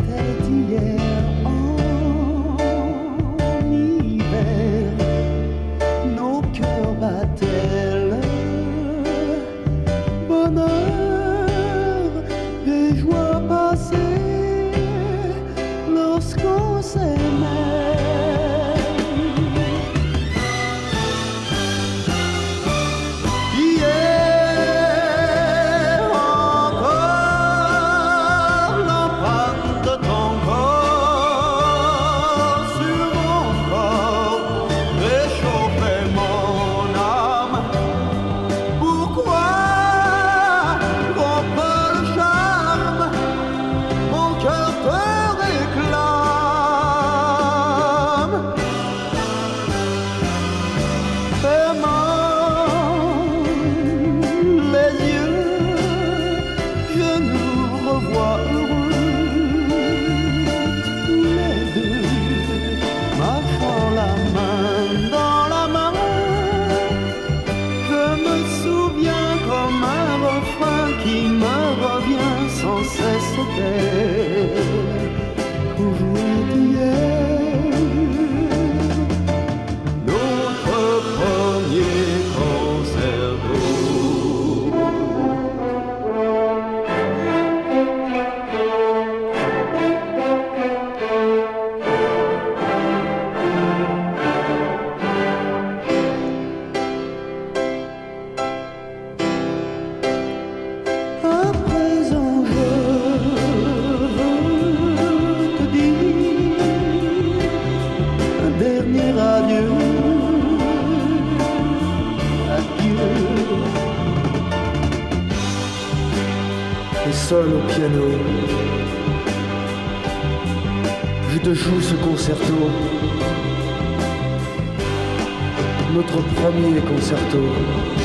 c'était hier en hiver, nos cœurs battaient le bonheur et joie passée lorsqu'on s'aimait. Revois heureux, tous les deux, marchant la main dans la main. Je me souviens comme un refrain qui me revient sans cesse. C'était aujourd'hui hier, notre premier concerto. Adieu, adieu. Et seul au piano, je te joue ce concerto, notre premier concerto.